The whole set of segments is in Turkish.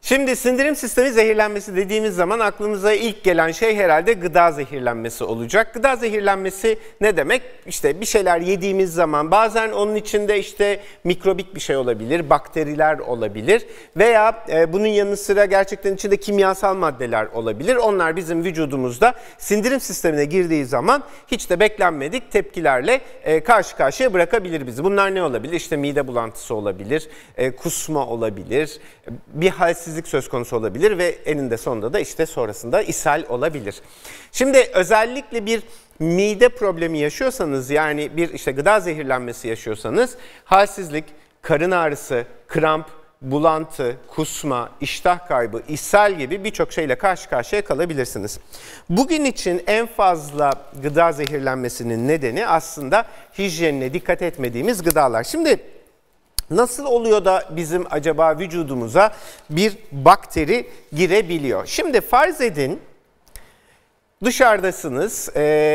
Şimdi sindirim sistemi zehirlenmesi dediğimiz zaman aklımıza ilk gelen şey herhalde gıda zehirlenmesi olacak. Gıda zehirlenmesi ne demek? İşte bir şeyler yediğimiz zaman bazen onun içinde işte mikrobik bir şey olabilir, bakteriler olabilir veya bunun yanı sıra gerçekten içinde kimyasal maddeler olabilir. Onlar bizim vücudumuzda sindirim sistemine girdiği zaman hiç de beklenmedik tepkilerle karşı karşıya bırakabilir bizi. Bunlar ne olabilir? İşte mide bulantısı olabilir, kusma olabilir, bir halsizlik söz konusu olabilir ve eninde sonunda da işte sonrasında ishal olabilir. Şimdi özellikle bir mide problemi yaşıyorsanız, yani bir işte gıda zehirlenmesi yaşıyorsanız halsizlik, karın ağrısı, kramp, bulantı, kusma, iştah kaybı, ishal gibi birçok şeyle karşı karşıya kalabilirsiniz. Bugün için en fazla gıda zehirlenmesinin nedeni aslında hijyenine dikkat etmediğimiz gıdalar. Şimdi nasıl oluyor da bizim acaba vücudumuza bir bakteri girebiliyor? Şimdi farz edin dışarıdasınız,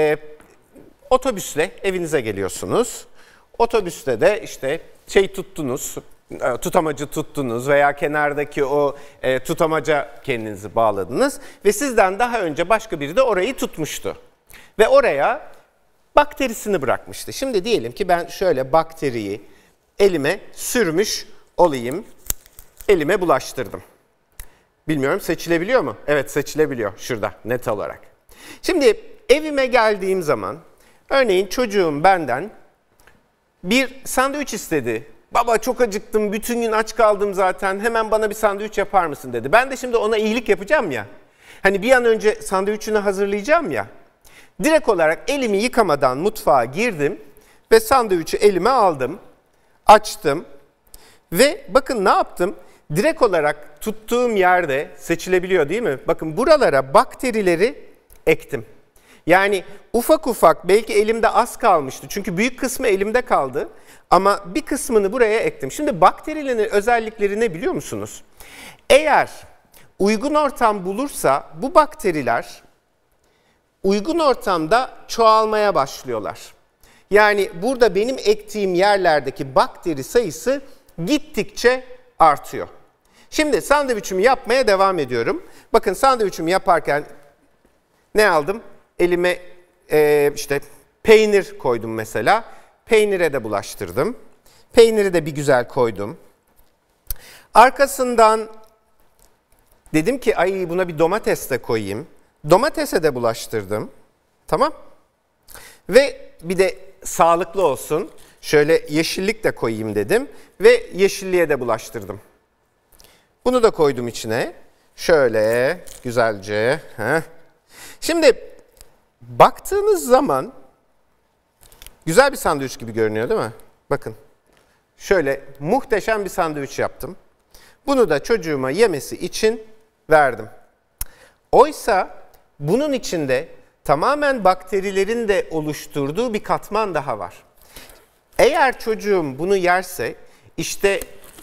otobüsle evinize geliyorsunuz. Otobüste de işte tuttunuz, tutamacı tuttunuz veya kenardaki o tutamaca kendinizi bağladınız ve sizden daha önce başka biri de orayı tutmuştu ve oraya bakterisini bırakmıştı. Şimdi diyelim ki ben şöyle bakteriyi elime sürmüş olayım, elime bulaştırdım. Bilmiyorum, seçilebiliyor mu? Evet, seçilebiliyor şurada net olarak. Şimdi evime geldiğim zaman örneğin çocuğum benden bir sandviç istedi. Baba çok acıktım, bütün gün aç kaldım zaten, hemen bana bir sandviç yapar mısın dedi. Ben de şimdi ona iyilik yapacağım ya. Hani bir an önce sandviçini hazırlayacağım ya. Direkt olarak elimi yıkamadan mutfağa girdim ve sandviçi elime aldım. Açtım ve bakın ne yaptım? Direkt olarak tuttuğum yerde seçilebiliyor değil mi? Bakın buralara bakterileri ektim. Yani ufak ufak, belki elimde az kalmıştı çünkü büyük kısmı elimde kaldı ama bir kısmını buraya ektim. Şimdi bakterilerin özellikleri ne biliyor musunuz? Eğer uygun ortam bulursa bu bakteriler uygun ortamda çoğalmaya başlıyorlar. Yani burada benim ektiğim yerlerdeki bakteri sayısı gittikçe artıyor. Şimdi sandviçimi yapmaya devam ediyorum. Bakın sandviçimi yaparken ne aldım? Elime işte peynir koydum mesela. Peynire de bulaştırdım. Peyniri de bir güzel koydum. Arkasından dedim ki ay buna bir domates de koyayım. Domatese de bulaştırdım. Tamam. Ve bir de sağlıklı olsun. Şöyle yeşillik de koyayım dedim ve yeşilliğe de bulaştırdım. Bunu da koydum içine. Şöyle güzelce. Şimdi baktığınız zaman güzel bir sandviç gibi görünüyor değil mi? Bakın şöyle muhteşem bir sandviç yaptım. Bunu da çocuğuma yemesi için verdim. Oysa bunun içinde tamamen bakterilerin de oluşturduğu bir katman daha var. Eğer çocuğum bunu yerse işte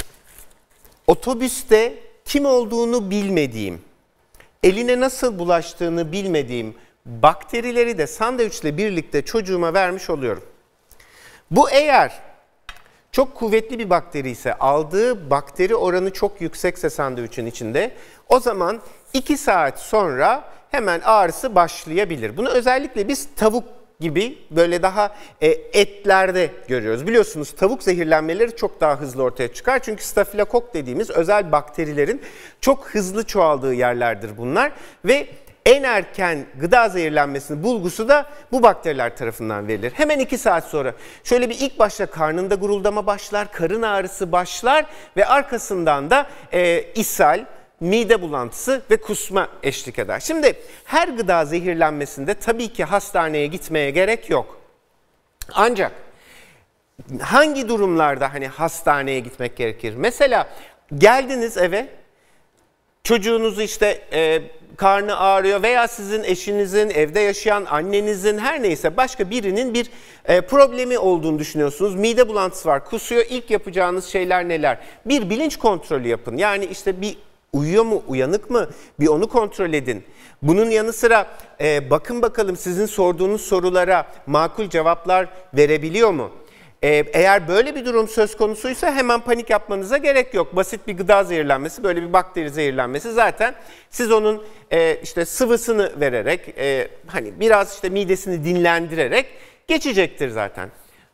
otobüste kim olduğunu bilmediğim, eline nasıl bulaştığını bilmediğim bakterileri de sandviçle birlikte çocuğuma vermiş oluyorum. Bu eğer çok kuvvetli bir bakteri ise, aldığı bakteri oranı çok yüksekse sandviçin içinde, o zaman 2 saat sonra hemen ağrısı başlayabilir. Bunu özellikle biz tavuk gibi böyle daha etlerde görüyoruz. Biliyorsunuz tavuk zehirlenmeleri çok daha hızlı ortaya çıkar. Çünkü stafilokok dediğimiz özel bakterilerin çok hızlı çoğaldığı yerlerdir bunlar. Ve en erken gıda zehirlenmesinin bulgusu da bu bakteriler tarafından verilir. Hemen 2 saat sonra şöyle bir ilk başta karnında guruldama başlar, karın ağrısı başlar ve arkasından da ishal, mide bulantısı ve kusma eşlik eder. Şimdi her gıda zehirlenmesinde tabii ki hastaneye gitmeye gerek yok. Ancak hangi durumlarda hani hastaneye gitmek gerekir? Mesela geldiniz eve, çocuğunuz işte karnı ağrıyor veya sizin eşinizin, evde yaşayan annenizin, her neyse başka birinin bir problemi olduğunu düşünüyorsunuz. Mide bulantısı var, kusuyor. İlk yapacağınız şeyler neler? Bir bilinç kontrolü yapın. Yani işte bir uyuyor mu, uyanık mı? Bir onu kontrol edin. Bunun yanı sıra bakın bakalım sizin sorduğunuz sorulara makul cevaplar verebiliyor mu? Eğer böyle bir durum söz konusuysa hemen panik yapmanıza gerek yok. Basit bir gıda zehirlenmesi, böyle bir bakteri zehirlenmesi zaten siz onun işte sıvısını vererek, hani biraz işte midesini dinlendirerek geçecektir zaten.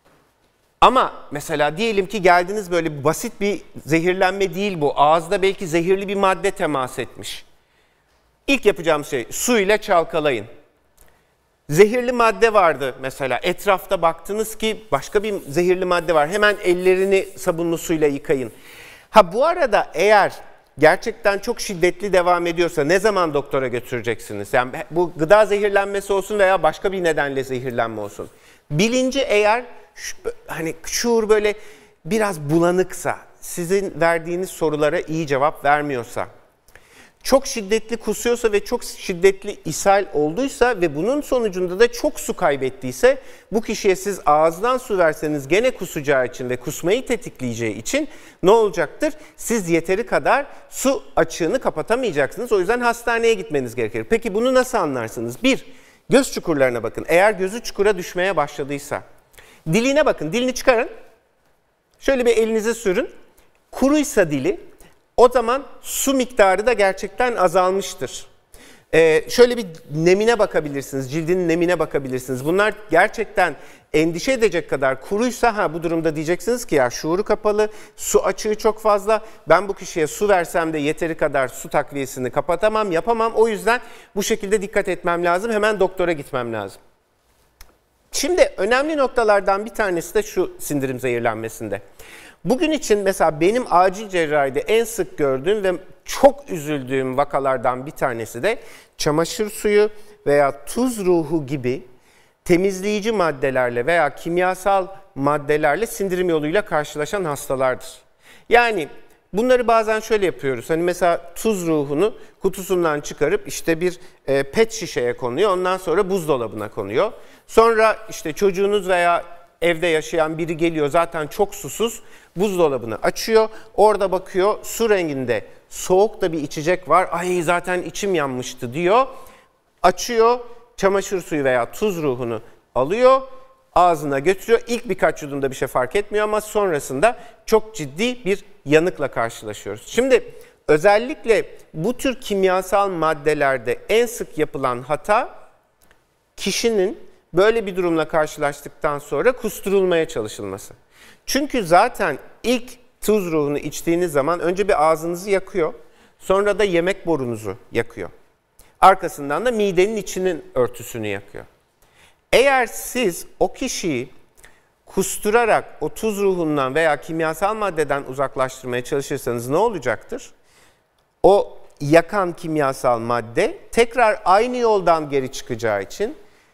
Ama mesela diyelim ki geldiniz, böyle basit bir zehirlenme değil bu. Ağızda belki zehirli bir madde temas etmiş. İlk yapacağım şey, su ile çalkalayın. Zehirli madde vardı mesela, etrafta baktınız ki başka bir zehirli madde var. Hemen ellerini sabunlu suyla yıkayın. Ha, bu arada eğer gerçekten çok şiddetli devam ediyorsa ne zaman doktora götüreceksiniz? Yani bu gıda zehirlenmesi olsun veya başka bir nedenle zehirlenme olsun. Bilinci eğer hani şuur böyle biraz bulanıksa, sizin verdiğiniz sorulara iyi cevap vermiyorsa, çok şiddetli kusuyorsa ve çok şiddetli ishal olduysa ve bunun sonucunda da çok su kaybettiyse, bu kişiye siz ağızdan su verseniz gene kusacağı için ve kusmayı tetikleyeceği için ne olacaktır? Siz yeteri kadar su açığını kapatamayacaksınız. O yüzden hastaneye gitmeniz gerekir. Peki bunu nasıl anlarsınız? Bir, göz çukurlarına bakın. Eğer gözü çukura düşmeye başladıysa, diline bakın, dilini çıkarın. Şöyle bir elinize sürün. Kuruysa dili, o zaman su miktarı da gerçekten azalmıştır. Şöyle bir nemine bakabilirsiniz, cildinin nemine bakabilirsiniz. Bunlar gerçekten endişe edecek kadar kuruysa, bu durumda diyeceksiniz ki ya şuuru kapalı, su açığı çok fazla. Ben bu kişiye su versem de yeteri kadar su takviyesini kapatamam, yapamam. O yüzden bu şekilde dikkat etmem lazım, hemen doktora gitmem lazım. Şimdi önemli noktalardan bir tanesi de şu sindirim zehirlenmesinde. Bugün için mesela benim acil cerrahide en sık gördüğüm ve çok üzüldüğüm vakalardan bir tanesi de çamaşır suyu veya tuz ruhu gibi temizleyici maddelerle veya kimyasal maddelerle sindirim yoluyla karşılaşan hastalardır. Yani bunları bazen şöyle yapıyoruz. Hani mesela tuz ruhunu kutusundan çıkarıp işte bir pet şişeye konuyor. Ondan sonra buzdolabına konuyor. Sonra işte çocuğunuz veya evde yaşayan biri geliyor, zaten çok susuz, buzdolabını açıyor. Orada bakıyor, su renginde soğuk da bir içecek var. Ay zaten içim yanmıştı diyor. Açıyor, çamaşır suyu veya tuz ruhunu alıyor, ağzına götürüyor. İlk birkaç yudumda bir şey fark etmiyor ama sonrasında çok ciddi bir yanıkla karşılaşıyoruz. Şimdi özellikle bu tür kimyasal maddelerde en sık yapılan hata, kişinin böyle bir durumla karşılaştıktan sonra kusturulmaya çalışılması. Çünkü zaten ilk tuz ruhunu içtiğiniz zaman önce bir ağzınızı yakıyor, sonra da yemek borunuzu yakıyor. Arkasından da midenin içinin örtüsünü yakıyor. Eğer siz o kişiyi kusturarak o tuz ruhundan veya kimyasal maddeden uzaklaştırmaya çalışırsanız ne olacaktır? O yakan kimyasal madde tekrar aynı yoldan geri çıkacağı için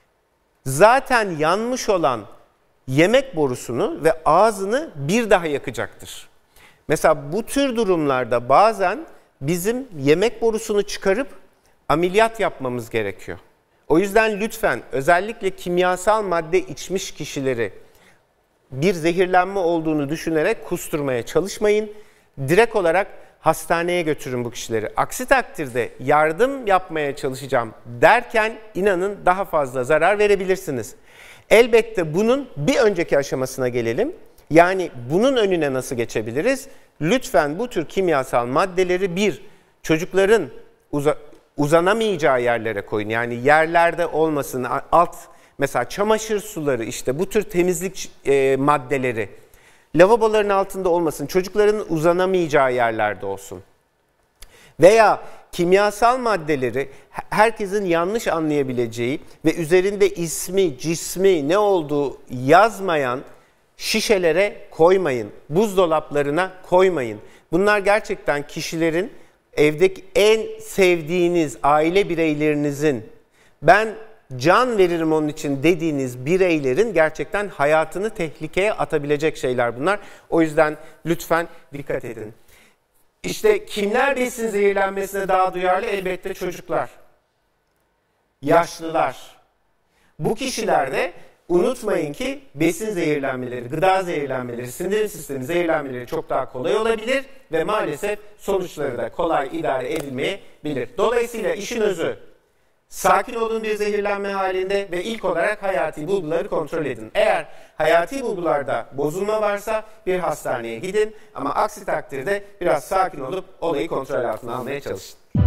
zaten yanmış olan yemek borusunu ve ağzını bir daha yakacaktır. Mesela bu tür durumlarda bazen bizim yemek borusunu çıkarıp ameliyat yapmamız gerekiyor. O yüzden lütfen özellikle kimyasal madde içmiş kişileri bir zehirlenme olduğunu düşünerek kusturmaya çalışmayın. Direkt olarak hastaneye götürün bu kişileri. Aksi takdirde yardım yapmaya çalışacağım derken inanın daha fazla zarar verebilirsiniz. Elbette bunun bir önceki aşamasına gelelim. Yani bunun önüne nasıl geçebiliriz? Lütfen bu tür kimyasal maddeleri çocukların uzanamayacağı yerlere koyun. Yani yerlerde olmasın, mesela çamaşır suları, işte bu tür temizlik maddeleri lavaboların altında olmasın, çocukların uzanamayacağı yerlerde olsun. Veya kimyasal maddeleri herkesin yanlış anlayabileceği ve üzerinde ismi, cismi ne olduğu yazmayan şişelere koymayın, buzdolaplarına koymayın. Bunlar gerçekten kişilerin, evdeki en sevdiğiniz aile bireylerinizin, ben can veririm onun için dediğiniz bireylerin gerçekten hayatını tehlikeye atabilecek şeyler bunlar. O yüzden lütfen dikkat edin. İşte kimler besin zehirlenmesine daha duyarlı? Elbette çocuklar, yaşlılar. Bu kişilerde unutmayın ki besin zehirlenmeleri, gıda zehirlenmeleri, sindirim sistemi zehirlenmeleri çok daha kolay olabilir ve maalesef sonuçları da kolay idare edilmeyebilir. Dolayısıyla işin özü, Sakin olun bir zehirlenme halinde ve ilk olarak hayati bulguları kontrol edin. Eğer hayati bulgularda bozulma varsa bir hastaneye gidin ama aksi takdirde biraz sakin olup olayı kontrol altına almaya çalışın.